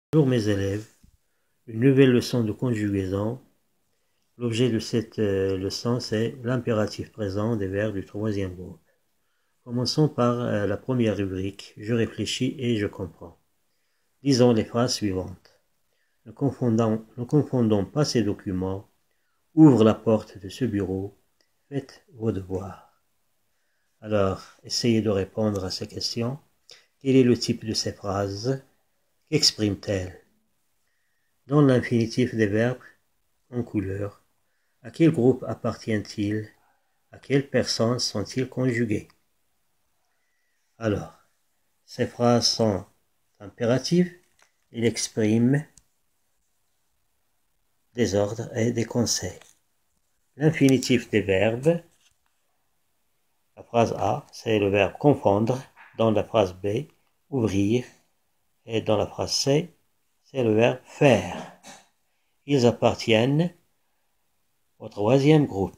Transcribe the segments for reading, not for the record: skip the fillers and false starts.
Bonjour mes élèves, une nouvelle leçon de conjugaison. L'objet de cette leçon, c'est l'impératif présent des verbes du troisième groupe. Commençons par la première rubrique, je réfléchis et je comprends. Disons les phrases suivantes. Ne confondons pas ces documents, ouvre la porte de ce bureau, faites vos devoirs. Alors, essayez de répondre à ces questions. Quel est le type de ces phrases? Qu'expriment-elles? Dans l'infinitif des verbes, en couleur, à quel groupe appartient-il? À quelle personne sont-ils conjugués? Alors, ces phrases sont impératives, ils expriment des ordres et des conseils. L'infinitif des verbes, la phrase A, c'est le verbe confondre, dans la phrase B, ouvrir, et dans la phrase C, c'est le verbe faire. Ils appartiennent au troisième groupe.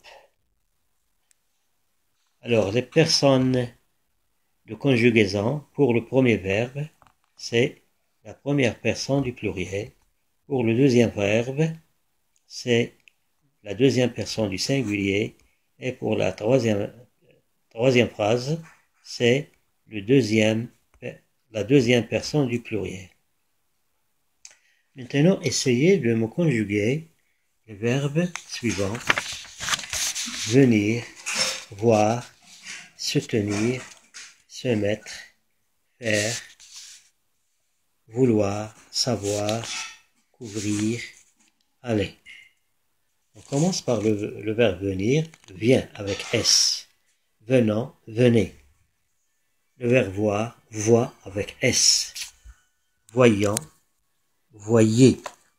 Alors, les personnes de conjugaison, pour le premier verbe, c'est la première personne du pluriel. Pour le deuxième verbe, c'est la deuxième personne du singulier. Et pour la troisième phrase, c'est la deuxième personne du pluriel. Maintenant, essayez de me conjuguer le verbe suivant. Venir, voir, se tenir, se mettre, faire, vouloir, savoir, couvrir, aller. On commence par le verbe venir, vient avec S. Venant, venez. Le verbe voir, voit avec S. Voyant, voyez.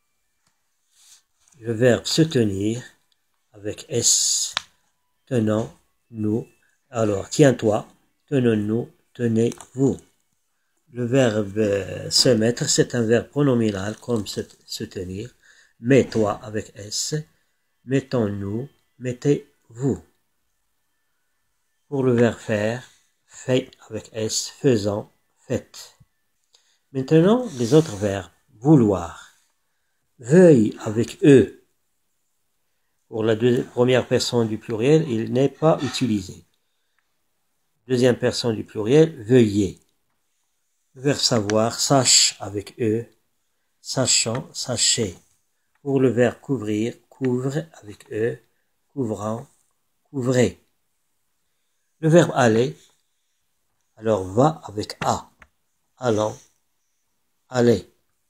Le verbe se tenir avec S. Tenant, nous. Alors, tiens-toi, tenons-nous, tenez-vous. Le verbe se mettre, c'est un verbe pronominal comme se tenir. Mets-toi avec S. Mettons-nous, mettez-vous. Pour le verbe faire, fait avec S, faisant, faites. Maintenant, les autres verbes. Vouloir. Veuille avec E. Pour la première personne du pluriel, il n'est pas utilisé. Deuxième personne du pluriel, veuillez. Le verbe savoir, sache avec E. Sachant, sachez. Pour le verbe couvrir, couvre avec E. Couvrant, couvrez. Le verbe aller, alors va avec A. Allons, allez.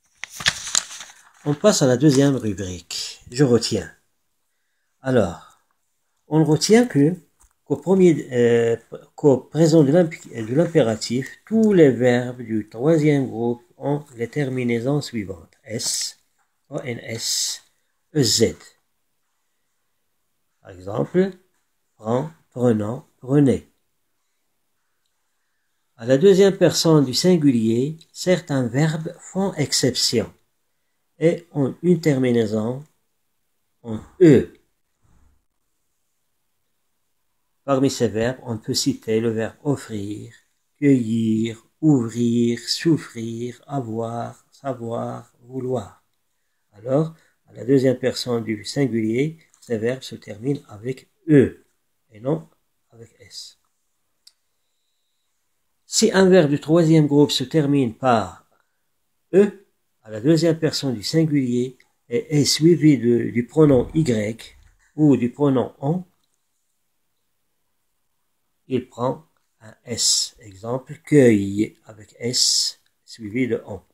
On passe à la deuxième rubrique. Je retiens. Alors, on retient qu'au présent de l'impératif, tous les verbes du troisième groupe ont les terminaisons suivantes. S, ONS, EZ. Par exemple, prends, prenant, prenez. À la deuxième personne du singulier, certains verbes font exception et ont une terminaison en E. Parmi ces verbes, on peut citer le verbe offrir, cueillir, ouvrir, souffrir, avoir, savoir, vouloir. Alors, à la deuxième personne du singulier, ces verbes se terminent avec E et non avec S. Si un verbe du troisième groupe se termine par E, à la deuxième personne du singulier, et est suivi du pronom Y ou du pronom on, il prend un S. Exemple, cueille avec S suivi de on.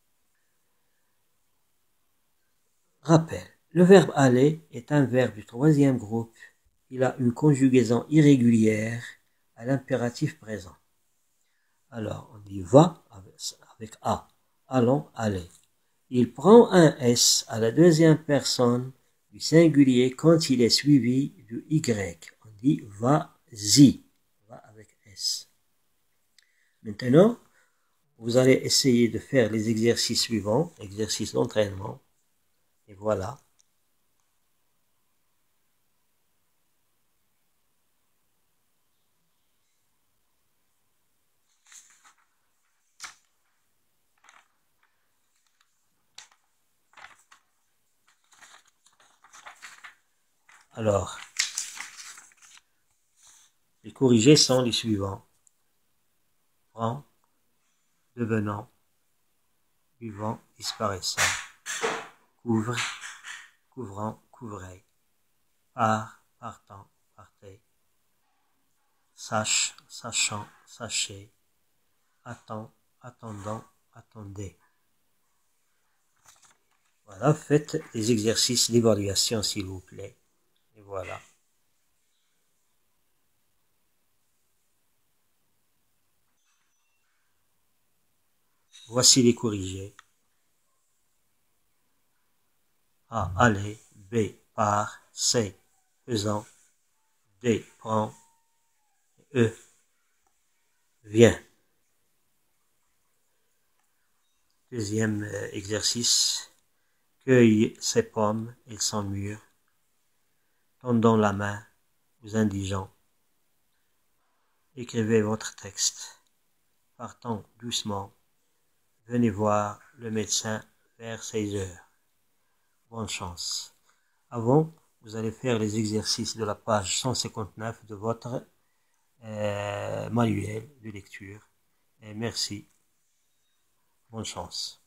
Rappel. Le verbe aller est un verbe du troisième groupe. Il a une conjugaison irrégulière à l'impératif présent. Alors, on dit va avec A. Allons, aller. Il prend un S à la deuxième personne du singulier quand il est suivi du Y. On dit va-y. Va avec S. Maintenant, vous allez essayer de faire les exercices suivants, exercices d'entraînement. Et voilà. Alors, les corrigés sont les suivants. Prend, devenant, buvant, disparaissant. Couvre, couvrant, couvrez. Part, partant, partez. Sache, sachant, sachez. Attend, attendant, attendez. Voilà, faites les exercices d'évaluation s'il vous plaît. Et voilà. Voici les corrigés. A, aller. B, part. C, faisant. D, prend. E, vient. Deuxième exercice. Cueille ses pommes et son mûr. Tendons la main aux indigents. Écrivez votre texte. Partons doucement. Venez voir le médecin vers 16 heures. Bonne chance. Avant, vous allez faire les exercices de la page 159 de votre manuel de lecture. Et merci. Bonne chance.